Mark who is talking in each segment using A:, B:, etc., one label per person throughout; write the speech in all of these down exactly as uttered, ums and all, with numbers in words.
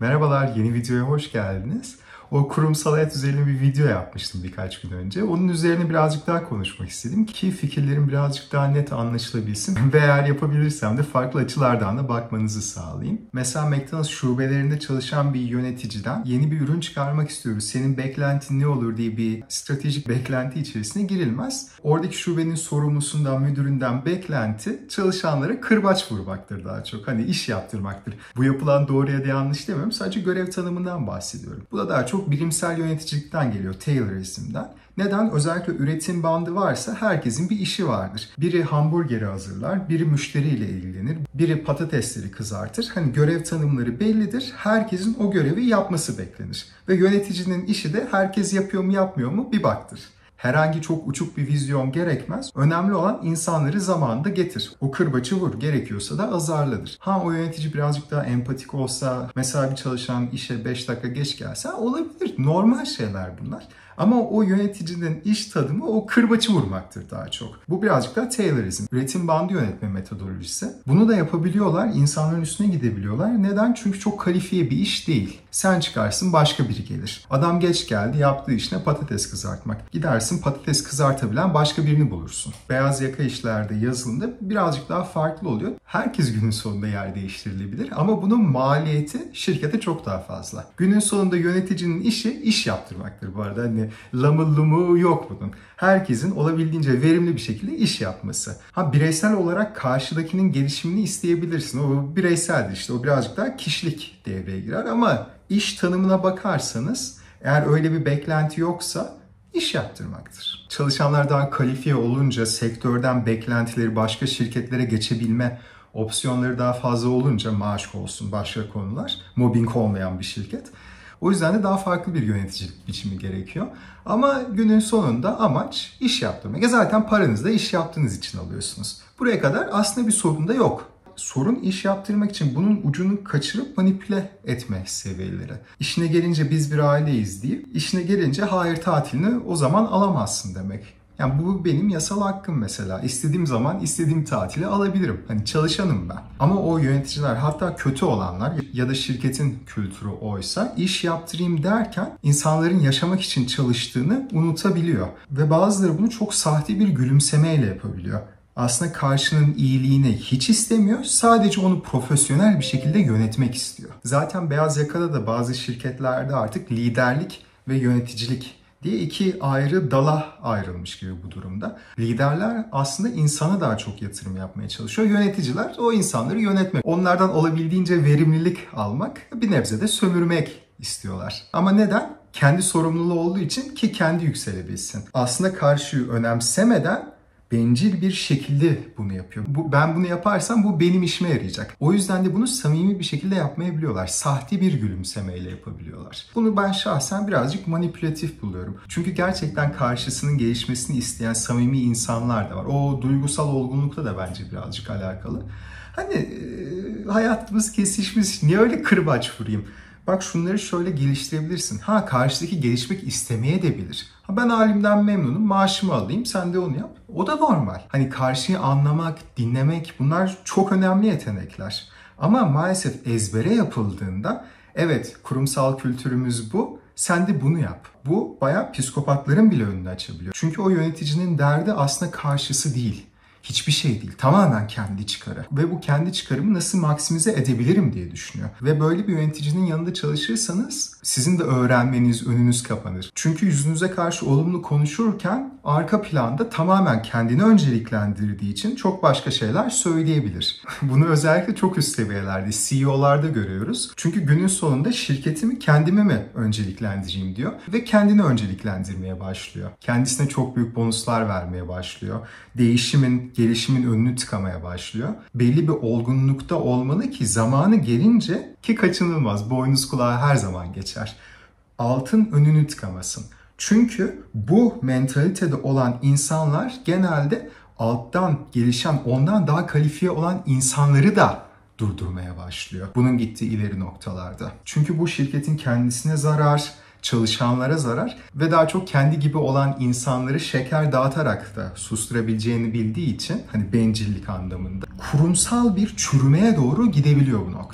A: Merhabalar, yeni videoya hoş geldiniz. O kurumsal hayat üzerine bir video yapmıştım birkaç gün önce. Onun üzerine birazcık daha konuşmak istedim ki fikirlerim birazcık daha net anlaşılabilsin. Ve eğer yapabilirsem de farklı açılardan da bakmanızı sağlayayım. Mesela McDonald's şubelerinde çalışan bir yöneticiden yeni bir ürün çıkarmak istiyoruz. Senin beklentin ne olur diye bir stratejik beklenti içerisine girilmez. Oradaki şubenin sorumlusundan, müdüründen beklenti çalışanlara kırbaç vurmaktır daha çok. Hani iş yaptırmaktır. Bu yapılan doğru ya da yanlış demiyorum. Sadece görev tanımından bahsediyorum. Bu da daha çok bilimsel yöneticilikten geliyor, Taylorizm'den. Neden? Özellikle üretim bandı varsa herkesin bir işi vardır. Biri hamburgeri hazırlar, biri müşteriyle ilgilenir, biri patatesleri kızartır. Hani görev tanımları bellidir. Herkesin o görevi yapması beklenir. Ve yöneticinin işi de herkes yapıyor mu yapmıyor mu bir baktır. Herhangi çok uçuk bir vizyon gerekmez. Önemli olan insanları zamanında getir. O kırbaçı vur. Gerekiyorsa da azarladır. Ha o yönetici birazcık daha empatik olsa, mesela bir çalışan işe beş dakika geç gelse olabilir. Normal şeyler bunlar. Ama o yöneticinin iş tadımı o kırbaçı vurmaktır daha çok. Bu birazcık daha Taylorizm. Üretim bandı yönetme metodolojisi. Bunu da yapabiliyorlar. İnsanların üstüne gidebiliyorlar. Neden? Çünkü çok kalifiye bir iş değil. Sen çıkarsın başka biri gelir. Adam geç geldi. Yaptığı iş ne? Patates kızartmak. Gidersin patates kızartabilen başka birini bulursun. Beyaz yaka işlerde, yazılımda birazcık daha farklı oluyor. Herkes günün sonunda yer değiştirilebilir. Ama bunun maliyeti şirkete çok daha fazla. Günün sonunda yöneticinin işi iş yaptırmaktır bu arada. Hani lamı lumu yok bunun. Herkesin olabildiğince verimli bir şekilde iş yapması. Ha bireysel olarak karşıdakinin gelişimini isteyebilirsin. O bireyseldir işte. O birazcık daha kişilik devreye girer ama iş tanımına bakarsanız eğer öyle bir beklenti yoksa iş yaptırmaktır. Çalışanlar daha kalifiye olunca sektörden beklentileri başka şirketlere geçebilme opsiyonları daha fazla olunca maaş olsun başka konular, mobbing olmayan bir şirket. O yüzden de daha farklı bir yöneticilik biçimi gerekiyor. Ama günün sonunda amaç iş yaptırmak. Ya zaten paranızı da iş yaptığınız için alıyorsunuz. Buraya kadar aslında bir sorun da yok. Sorun iş yaptırmak için bunun ucunu kaçırıp manipüle etme seviyeleri. İşine gelince biz bir aileyiz deyip işine gelince hayır tatilini o zaman alamazsın demek. Yani bu benim yasal hakkım mesela. İstediğim zaman istediğim tatili alabilirim. Hani çalışanım ben. Ama o yöneticiler hatta kötü olanlar ya da şirketin kültürü oysa iş yaptırayım derken insanların yaşamak için çalıştığını unutabiliyor. Ve bazıları bunu çok sahte bir gülümsemeyle yapabiliyor. Aslında karşının iyiliğini hiç istemiyor. Sadece onu profesyonel bir şekilde yönetmek istiyor. Zaten beyaz yakada da bazı şirketlerde artık liderlik ve yöneticilik diye iki ayrı dala ayrılmış gibi bu durumda. Liderler aslında insana daha çok yatırım yapmaya çalışıyor. Yöneticiler o insanları yönetmek, onlardan olabildiğince verimlilik almak, bir nebze de sömürmek istiyorlar. Ama neden? Kendi sorumluluğu olduğu için ki kendi yükselebilsin. Aslında karşıyı önemsemeden bencil bir şekilde bunu yapıyor. Bu, ben bunu yaparsam bu benim işime yarayacak. O yüzden de bunu samimi bir şekilde yapmayabiliyorlar. Sahte bir gülümsemeyle yapabiliyorlar. Bunu ben şahsen birazcık manipülatif buluyorum. Çünkü gerçekten karşısının gelişmesini isteyen samimi insanlar da var. O duygusal olgunlukla da bence birazcık alakalı. Hani e, hayatımız kesişmiş. Niye öyle kırbaç vurayım? Bak şunları şöyle geliştirebilirsin. Ha karşıdaki gelişmek istemeye de bilir. Ha ben halimden memnunum, maaşımı alayım, sen de onu yap. O da normal. Hani karşıyı anlamak, dinlemek bunlar çok önemli yetenekler. Ama maalesef ezbere yapıldığında evet kurumsal kültürümüz bu. Sen de bunu yap. Bu bayağı psikopatların bile önünü açabiliyor. Çünkü o yöneticinin derdi aslında karşısı değil. Hiçbir şey değil. Tamamen kendi çıkarı. Ve bu kendi çıkarımı nasıl maksimize edebilirim diye düşünüyor. Ve böyle bir yöneticinin yanında çalışırsanız sizin de öğrenmeniz, önünüz kapanır. Çünkü yüzünüze karşı olumlu konuşurken arka planda tamamen kendini önceliklendirdiği için çok başka şeyler söyleyebilir. Bunu özellikle çok üst seviyelerde, C E O'larda görüyoruz. Çünkü günün sonunda şirketimi kendime mi önceliklendireyim diyor. Ve kendini önceliklendirmeye başlıyor. Kendisine çok büyük bonuslar vermeye başlıyor. Değişimin, gelişimin önünü tıkamaya başlıyor. Belli bir olgunlukta olmalı ki zamanı gelince ki kaçınılmaz boynuz kulağı her zaman geçer. Altın önünü tıkamasın. Çünkü bu mentalitede olan insanlar genelde alttan gelişen, ondan daha kalifiye olan insanları da durdurmaya başlıyor. Bunun gittiği ileri noktalarda. Çünkü bu şirketin kendisine zarar, çalışanlara zarar ve daha çok kendi gibi olan insanları şeker dağıtarak da susturabileceğini bildiği için hani bencillik anlamında kurumsal bir çürümeye doğru gidebiliyor bu nokta.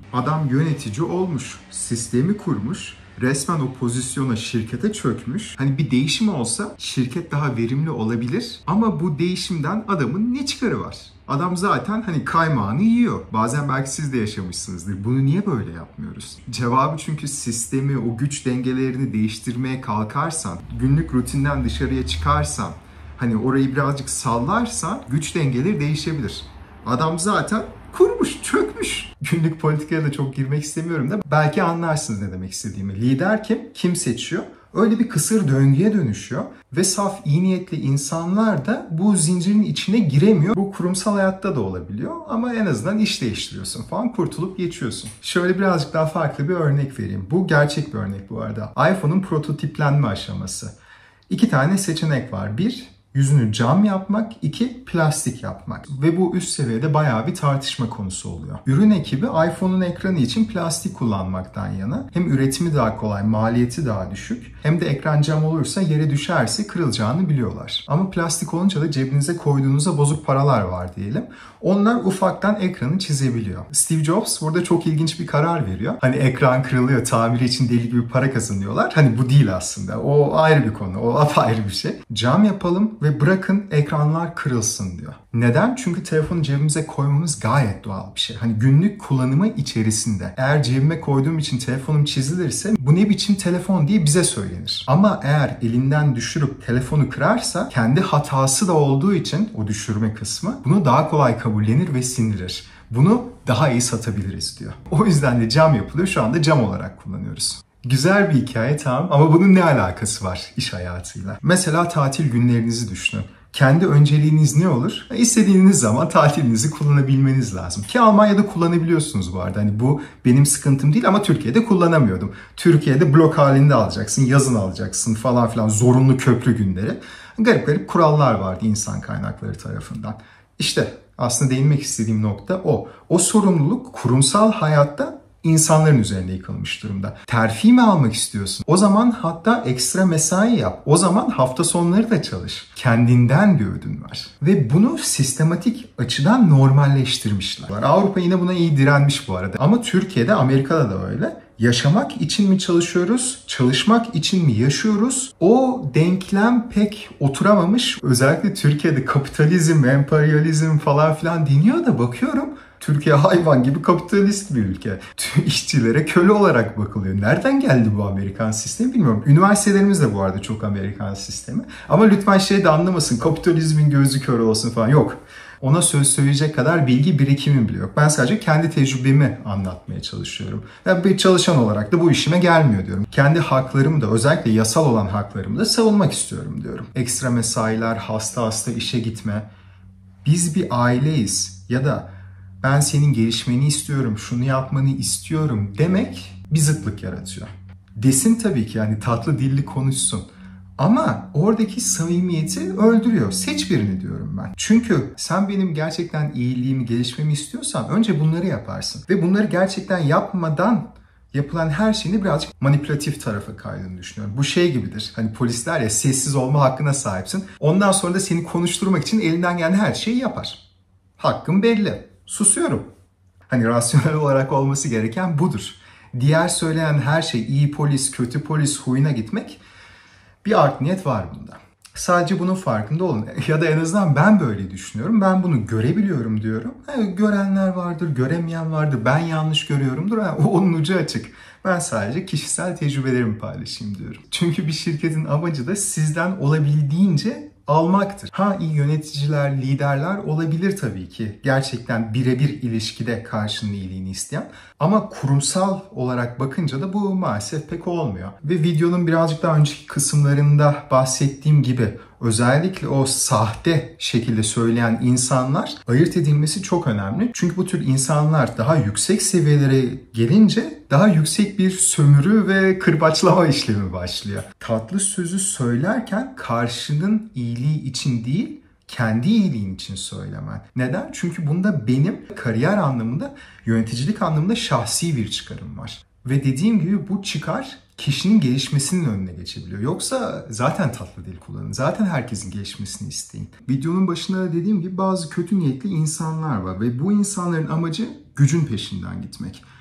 A: Adam yönetici olmuş, sistemi kurmuş, resmen o pozisyona, şirkete çökmüş. Hani bir değişim olsa şirket daha verimli olabilir ama bu değişimden adamın ne çıkarı var? Adam zaten hani kaymağını yiyor. Bazen belki siz de yaşamışsınızdır. Bunu niye böyle yapmıyoruz? Cevabı çünkü sistemi, o güç dengelerini değiştirmeye kalkarsan, günlük rutinden dışarıya çıkarsan, hani orayı birazcık sallarsan güç dengeleri değişebilir. Adam zaten kurmuş, çökmüş. Günlük politikaya da çok girmek istemiyorum da belki anlarsınız ne demek istediğimi. Lider kim? Kim seçiyor? Öyle bir kısır döngüye dönüşüyor ve saf iyi niyetli insanlar da bu zincirin içine giremiyor. Bu kurumsal hayatta da olabiliyor ama en azından iş değiştiriyorsun falan, kurtulup geçiyorsun. Şöyle birazcık daha farklı bir örnek vereyim. Bu gerçek bir örnek bu arada. iPhone'un prototiplenme aşaması. İki tane seçenek var. Bir, yüzünü cam yapmak, iki plastik yapmak. Ve bu üst seviyede bayağı bir tartışma konusu oluyor. Ürün ekibi iPhone'un ekranı için plastik kullanmaktan yana. Hem üretimi daha kolay, maliyeti daha düşük. Hem de ekran cam olursa yere düşerse kırılacağını biliyorlar. Ama plastik olunca da cebinize koyduğunuzda bozuk paralar var diyelim. Onlar ufaktan ekranı çizebiliyor. Steve Jobs burada çok ilginç bir karar veriyor. Hani ekran kırılıyor, tamiri için deli gibi para kazanıyorlar. Hani bu değil aslında. O ayrı bir konu. O apayrı bir şey. Cam yapalım ve bırakın ekranlar kırılsın diyor. Neden? Çünkü telefonu cebimize koymamız gayet doğal bir şey. Hani günlük kullanımı içerisinde. Eğer cebime koyduğum için telefonum çizilirse bu ne biçim telefon diye bize söylenir. Ama eğer elinden düşürüp telefonu kırarsa kendi hatası da olduğu için o düşürme kısmı bunu daha kolay kabullenir ve sindirir. Bunu daha iyi satabiliriz diyor. O yüzden de cam yapılıyor. Şu anda cam olarak kullanıyoruz. Güzel bir hikaye, tamam, ama bunun ne alakası var iş hayatıyla? Mesela tatil günlerinizi düşünün. Kendi önceliğiniz ne olur? İstediğiniz zaman tatilinizi kullanabilmeniz lazım. Ki Almanya'da kullanabiliyorsunuz bu arada. Hani bu benim sıkıntım değil ama Türkiye'de kullanamıyordum. Türkiye'de blok halinde alacaksın, yazın alacaksın falan filan, zorunlu köprü günleri. Garip garip kurallar vardı insan kaynakları tarafından. İşte aslında değinmek istediğim nokta o. O sorumluluk kurumsal hayatta insanların üzerinde yıkılmış durumda. Terfi mi almak istiyorsun? O zaman hatta ekstra mesai yap. O zaman hafta sonları da çalış. Kendinden bir ödün var. Ve bunu sistematik açıdan normalleştirmişler. Avrupa yine buna iyi direnmiş bu arada. Ama Türkiye'de, Amerika'da da öyle. Yaşamak için mi çalışıyoruz, çalışmak için mi yaşıyoruz? O denklem pek oturamamış. Özellikle Türkiye'de kapitalizm, emperyalizm falan filan deniyor da bakıyorum. Türkiye hayvan gibi kapitalist bir ülke. İşçilere köle olarak bakılıyor. Nereden geldi bu Amerikan sistemi bilmiyorum. Üniversitelerimiz de bu arada çok Amerikan sistemi. Ama lütfen şey de anlamasın, kapitalizmin gözü kör olsun falan, yok. Ona söz söyleyecek kadar bilgi birikimim bile yok. Ben sadece kendi tecrübemi anlatmaya çalışıyorum. Ve bir çalışan olarak da bu işime gelmiyor diyorum. Kendi haklarımı da, özellikle yasal olan haklarımı da savunmak istiyorum diyorum. Ekstra mesailer, hasta hasta işe gitme. Biz bir aileyiz ya da ben senin gelişmeni istiyorum, şunu yapmanı istiyorum demek bir zıtlık yaratıyor. Desin tabii ki, yani tatlı dilli konuşsun. Ama oradaki samimiyeti öldürüyor. Seç birini diyorum ben. Çünkü sen benim gerçekten iyiliğimi, gelişmemi istiyorsan önce bunları yaparsın. Ve bunları gerçekten yapmadan yapılan her şeyini birazcık manipülatif tarafa kaydığını düşünüyorum. Bu şey gibidir. Hani polisler ya, sessiz olma hakkına sahipsin. Ondan sonra da seni konuşturmak için elinden gelen her şeyi yapar. Hakkım belli. Susuyorum. Hani rasyonel olarak olması gereken budur. Diğer söylenen her şey, iyi polis, kötü polis huyuna gitmek, bir art niyet var bunda. Sadece bunun farkında olun. Ya da en azından ben böyle düşünüyorum. Ben bunu görebiliyorum diyorum. Yani görenler vardır, göremeyen vardır. Ben yanlış görüyorumdur. Yani onun ucu açık. Ben sadece kişisel tecrübelerimi paylaşayım diyorum. Çünkü bir şirketin amacı da sizden olabildiğince almaktır. Ha, iyi yöneticiler, liderler olabilir tabii ki. Gerçekten birebir ilişkide karşının iyiliğini isteyen. Ama kurumsal olarak bakınca da bu maalesef pek olmuyor. Ve videonun birazcık daha önceki kısımlarında bahsettiğim gibi özellikle o sahte şekilde söyleyen insanlar ayırt edilmesi çok önemli. Çünkü bu tür insanlar daha yüksek seviyelere gelince daha yüksek bir sömürü ve kırbaçlama işlemi başlıyor. Tatlı sözü söylerken karşının iyiliği için değil, kendi iyiliğin için söylemen. Neden? Çünkü bunda benim kariyer anlamında, yöneticilik anlamında şahsi bir çıkarım var. Ve dediğim gibi bu çıkar kişinin gelişmesinin önüne geçebiliyor. Yoksa zaten tatlı dil kullanın. Zaten herkesin gelişmesini isteyin. Videonun başında da dediğim gibi bazı kötü niyetli insanlar var. Ve bu insanların amacı gücün peşinden gitmek.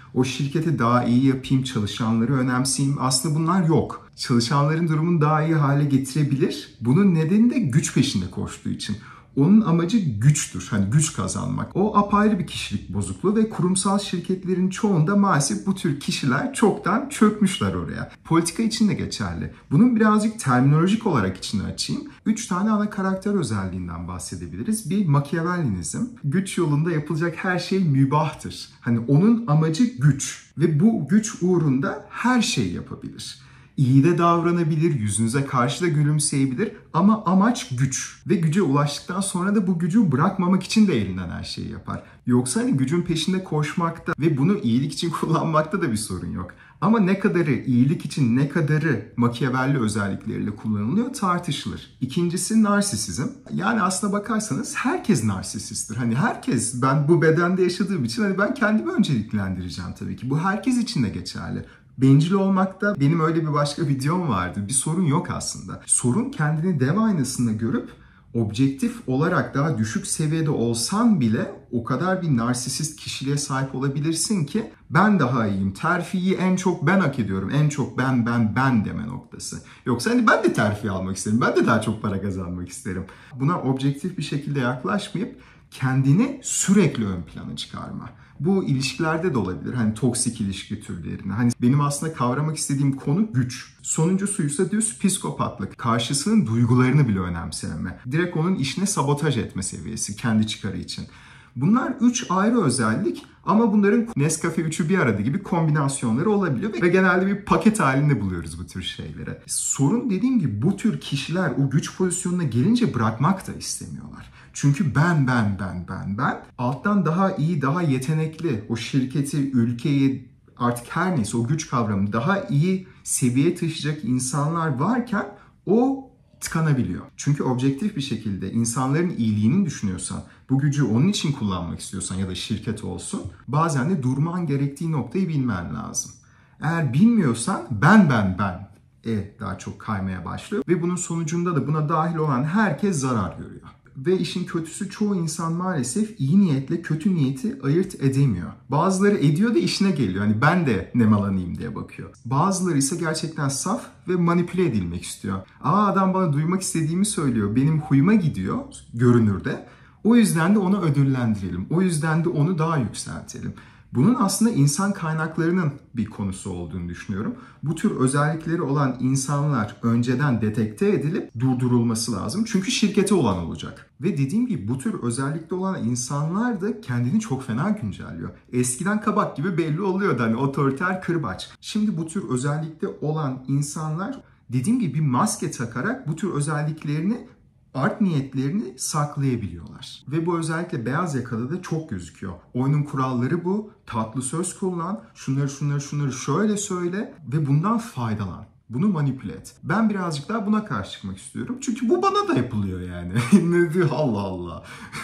A: O şirketi daha iyi yapayım, çalışanları önemseyeyim. Aslında bunlar yok. Çalışanların durumunu daha iyi hale getirebilir. Bunun nedeni de güç peşinde koştuğu için. Onun amacı güçtür. Hani güç kazanmak. O apayrı bir kişilik bozukluğu ve kurumsal şirketlerin çoğunda maalesef bu tür kişiler çoktan çökmüşler oraya. Politika için de geçerli. Bunun birazcık terminolojik olarak içini açayım. Üç tane ana karakter özelliğinden bahsedebiliriz. Bir, Machiavellinizm. Güç yolunda yapılacak her şey mübahtır. Hani onun amacı güç. Ve bu güç uğrunda her şeyi yapabilir. İyi de davranabilir, yüzünüze karşı da gülümseyebilir ama amaç güç. Ve güce ulaştıktan sonra da bu gücü bırakmamak için de elinden her şeyi yapar. Yoksa hani gücün peşinde koşmakta ve bunu iyilik için kullanmakta da bir sorun yok. Ama ne kadarı iyilik için, ne kadarı Machiavelli özellikleriyle kullanılıyor tartışılır. İkincisi narsisizm. Yani aslına bakarsanız herkes narsisisttir. Hani herkes, ben bu bedende yaşadığım için hani ben kendimi önceliklendireceğim tabii ki. Bu herkes için de geçerli. Bencil olmakta benim öyle bir başka videom vardı. Bir sorun yok aslında. Sorun kendini dev aynasında görüp objektif olarak daha düşük seviyede olsan bile o kadar bir narsisist kişiliğe sahip olabilirsin ki ben daha iyiyim. Terfiyi en çok ben hak ediyorum. En çok ben ben ben deme noktası. Yoksa hani ben de terfi almak isterim. Ben de daha çok para kazanmak isterim. Buna objektif bir şekilde yaklaşmayıp kendini sürekli ön plana çıkarma. Bu ilişkilerde de olabilir. Hani toksik ilişki türlerine. Hani benim aslında kavramak istediğim konu güç. Sonuncusuysa düz psikopatlık. Karşısının duygularını bile önemsememe. Direkt onun işine sabotaj etme seviyesi kendi çıkarı için. Bunlar üç ayrı özellik ama bunların Nescafe üçü bir arada gibi kombinasyonları olabiliyor ve genelde bir paket halinde buluyoruz bu tür şeylere. Sorun dediğim gibi bu tür kişiler o güç pozisyonuna gelince bırakmak da istemiyorlar. Çünkü ben, ben, ben, ben, ben alttan daha iyi, daha yetenekli o şirketi, ülkeyi artık her neyse o güç kavramı daha iyi seviyeye taşıyacak insanlar varken o tıkanabiliyor. Çünkü objektif bir şekilde insanların iyiliğini düşünüyorsan, bu gücü onun için kullanmak istiyorsan ya da şirket olsun, bazen de durman gerektiği noktayı bilmen lazım. Eğer bilmiyorsan ben ben ben e daha çok kaymaya başlıyor ve bunun sonucunda da buna dahil olan herkes zarar görüyor. Ve işin kötüsü çoğu insan maalesef iyi niyetle kötü niyeti ayırt edemiyor. Bazıları ediyor da işine geliyor. Hani ben de nemalanayım diye bakıyor. Bazıları ise gerçekten saf ve manipüle edilmek istiyor. Aa adam bana duymak istediğimi söylüyor. Benim huyuma gidiyor görünürde. O yüzden de onu ödüllendirelim. O yüzden de onu daha yükseltelim. Bunun aslında insan kaynaklarının bir konusu olduğunu düşünüyorum. Bu tür özellikleri olan insanlar önceden detekte edilip durdurulması lazım. Çünkü şirkete olan olacak. Ve dediğim gibi bu tür özellikli olan insanlar da kendini çok fena güncelliyor. Eskiden kabak gibi belli oluyordu hani otoriter kırbaç. Şimdi bu tür özellikte olan insanlar dediğim gibi bir maske takarak bu tür özelliklerini art niyetlerini saklayabiliyorlar. Ve bu özellikle beyaz yakada da çok gözüküyor. Oyunun kuralları bu. Tatlı söz kullan. Şunları şunları şunları şöyle söyle ve bundan faydalan. Bunu manipüle et. Ben birazcık daha buna karşı çıkmak istiyorum. Çünkü bu bana da yapılıyor yani. Ne diyor Allah Allah.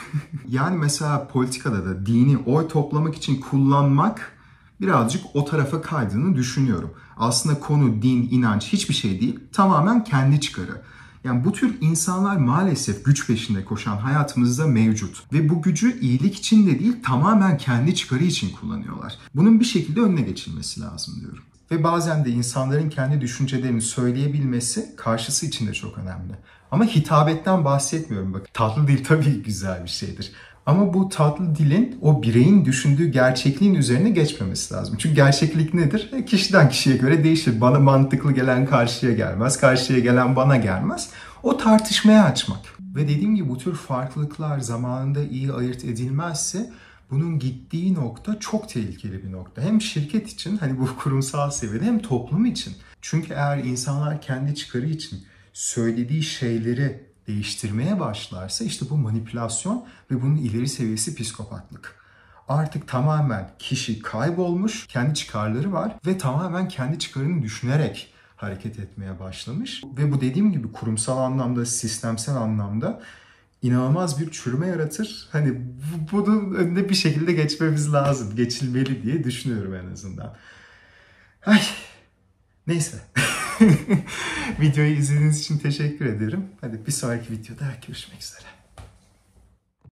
A: Yani mesela politikada da dini oy toplamak için kullanmak birazcık o tarafa kaydığını düşünüyorum. Aslında konu din, inanç hiçbir şey değil. Tamamen kendi çıkarı. Yani bu tür insanlar maalesef güç peşinde koşan hayatımızda mevcut. Ve bu gücü iyilik için de değil tamamen kendi çıkarı için kullanıyorlar. Bunun bir şekilde önüne geçilmesi lazım diyorum. Ve bazen de insanların kendi düşüncelerini söyleyebilmesi karşısı için de çok önemli. Ama hitabetten bahsetmiyorum. Bak, tatlı dil tabii ki güzel bir şeydir. Ama bu tatlı dilin o bireyin düşündüğü gerçekliğin üzerine geçmemesi lazım. Çünkü gerçeklik nedir? E, kişiden kişiye göre değişir. Bana mantıklı gelen karşıya gelmez, karşıya gelen bana gelmez. O tartışmaya açmak. Ve dediğim gibi bu tür farklılıklar zamanında iyi ayırt edilmezse bunun gittiği nokta çok tehlikeli bir nokta. Hem şirket için hani bu kurumsal seviyede hem toplum için. Çünkü eğer insanlar kendi çıkarı için söylediği şeyleri değiştirmeye başlarsa işte bu manipülasyon ve bunun ileri seviyesi psikopatlık. Artık tamamen kişi kaybolmuş, kendi çıkarları var ve tamamen kendi çıkarını düşünerek hareket etmeye başlamış. Ve bu dediğim gibi kurumsal anlamda, sistemsel anlamda inanılmaz bir çürüme yaratır. Hani bunun önüne bir şekilde geçmemiz lazım, geçilmeli diye düşünüyorum en azından. Ay, neyse. Videoyu izlediğiniz için teşekkür ederim. Hadi bir sonraki videoda görüşmek üzere.